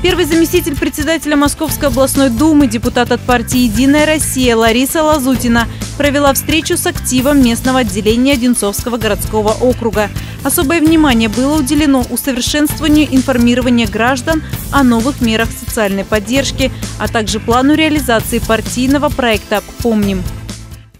Первый заместитель председателя Московской областной думы, депутат от партии «Единая Россия» Лариса Лазутина провела встречу с активом местного отделения Одинцовского городского округа. Особое внимание было уделено усовершенствованию информирования граждан о новых мерах социальной поддержки, а также плану реализации партийного проекта «Помним».